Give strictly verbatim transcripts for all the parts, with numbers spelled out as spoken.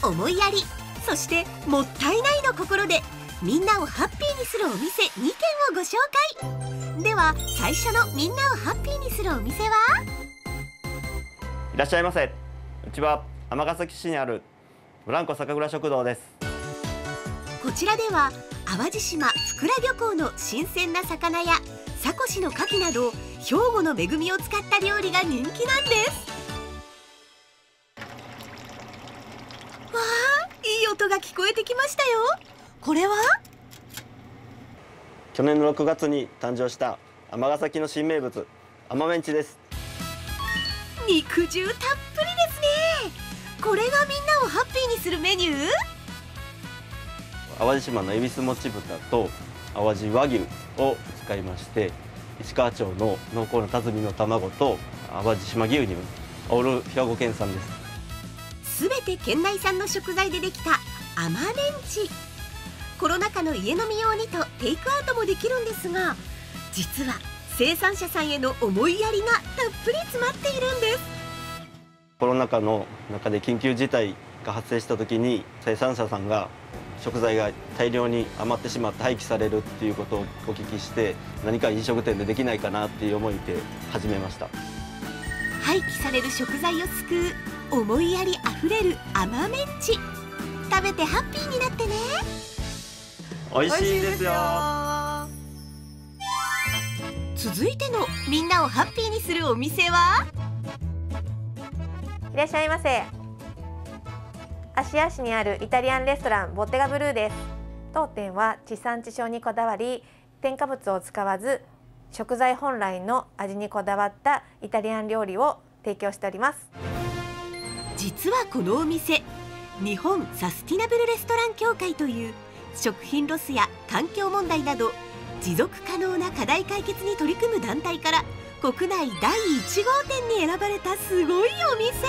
思いやり、そしてもったいないの心でみんなをハッピーにするお店にけんをご紹介。では最初のみんなをハッピーにするお店は？ いらっしゃいませ。うちは尼崎市にあるブランコ酒蔵食堂です。 こちらでは淡路島福良漁港の新鮮な魚やサコシの牡蠣など兵庫の恵みを使った料理が人気なんです。わあ、いい音が聞こえてきましたよ。これは去年のろくがつに誕生した尼崎の新名物甘メンチです。 肉汁たっぷりですね。これがみんなをハッピーにするメニュー？ 淡路島の恵比寿もち豚と淡路和牛を使いまして、石川町の濃厚なたずみの卵と淡路島牛乳、オール兵庫県産です。 すべて県内産の食材でできた甘メンチ。コロナ禍の家飲み用にとテイクアウトもできるんですが、実は生産者さんへの思いやりがたっぷり詰まっているんです。 コロナ禍の中で緊急事態が発生した時に、生産者さんが食材が大量に余ってしまって廃棄されるっていうことをお聞きして、何か飲食店でできないかなっていう思いで始めました。 廃棄される食材を救う思いやりあふれる甘メンチ。食べてハッピーになってね。 美味しいですよ。 続いてのみんなをハッピーにするお店は？ いらっしゃいませ。芦屋市にあるイタリアンレストランボッテガブルーです。当店は地産地消にこだわり、添加物を使わず食材本来の味にこだわったイタリアン料理を提供しております。 実はこのお店、日本サスティナブルレストラン協会という食品ロスや環境問題など持続可能な課題解決に取り組む団体から国内だいいち号店に選ばれたすごいお店。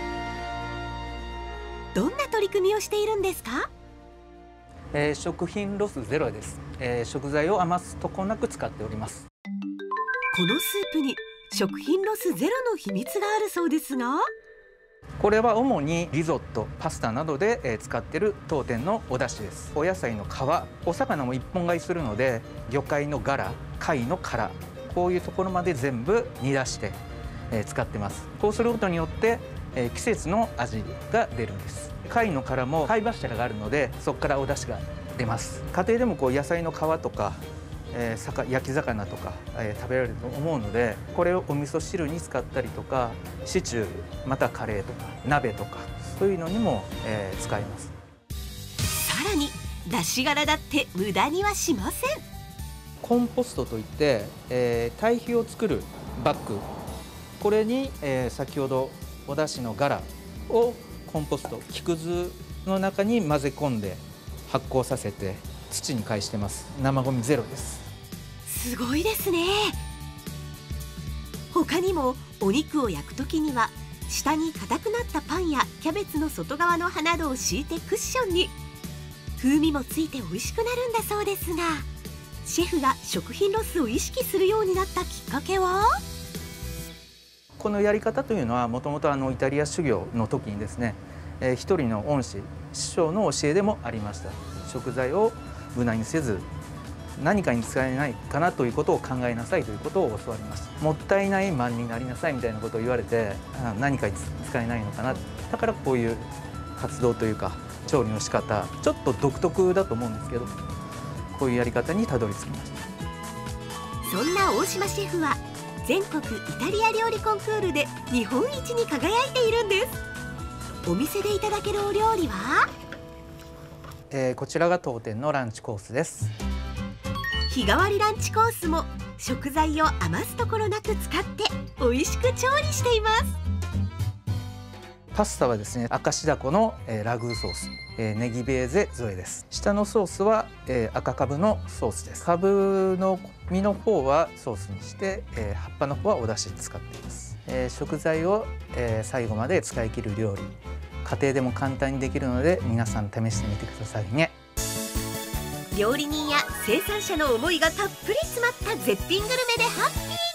どんな取り組みをしているんですか？ えー、食品ロスゼロです、えー、食材を余すとこなく使っております。 このスープに食品ロスゼロの秘密があるそうですが、 これは主にリゾット、パスタなどで、えー、使っている当店のお出汁です。お野菜の皮、お魚も一本買いするので、魚介のガラ、貝の殻、こういうところまで全部煮出して、えー、使ってます。こうすることによってえー、季節の味が出るんです。貝の殻も貝柱があるので、そこからお出汁が出ます。家庭でもこう野菜の皮とか、えー、焼き魚とか、えー、食べられると思うので、これをお味噌汁に使ったりとか、シチューまたカレーとか鍋とか、そういうのにも、えー、使えます。 さらに出汁殻だって無駄にはしません。 コンポストといって、えー、堆肥を作るバッグ、これに、えー、先ほどお出汁のガラをコンポスト、木くずの中に混ぜ込んで発酵させて土に返してます。生ゴミゼロです。 すごいですね。他にもお肉を焼くときには下に硬くなったパンやキャベツの外側の葉などを敷いてクッションに。風味もついて美味しくなるんだそうですが、シェフが食品ロスを意識するようになったきっかけは？ このやり方というのはもともとイタリア修行の時にですね、えー、一人の恩師師匠の教えでもありました。食材を無駄にせず何かに使えないかなということを考えなさいということを教わりました。もったいないマンになりなさいみたいなことを言われて、何かに使えないのかな、だからこういう活動というか調理の仕方、ちょっと独特だと思うんですけど、こういうやり方にたどり着きました。 そんな大島シェフは全国イタリア料理コンクールで日本一に輝いているんです。お店でいただけるお料理は、 えー、こちらが当店のランチコースです。 日替わりランチコースも食材を余すところなく使って美味しく調理しています。 パスタはですね、赤しだこの、えー、ラグーソース、えー、ネギベーゼ添えです。下のソースは、えー、赤かぶのソースです。かぶの実の方はソースにして、えー、葉っぱの方はお出汁に使っています。えー、食材を、えー、最後まで使い切る料理、家庭でも簡単にできるので皆さん試してみてくださいね。 料理人や生産者の思いがたっぷり詰まった絶品グルメでハッピー。